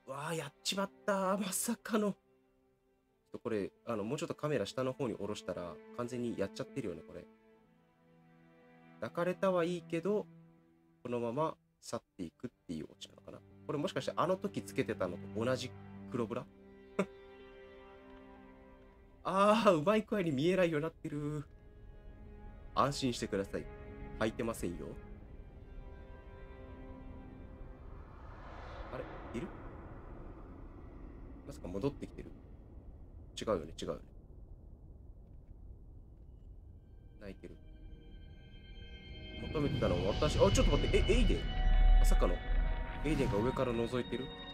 わあ、やっちまったー。まさかの。これ、もうちょっとカメラ下の方に下ろしたら、完全にやっちゃってるよね、これ。抱かれたはいいけど、このまま去っていくっていうオチなのかな。これもしかしてあの時つけてたのと同じ黒ブラ。ああ、うまい具合に見えないようになってる。安心してください。履いてませんよ。あれいる？まさか戻ってきてる？違うよね、違うよね。泣いてる。求めてたのは私。あ、ちょっと待って。エイデンまさかの。エイデンが上から覗いてる。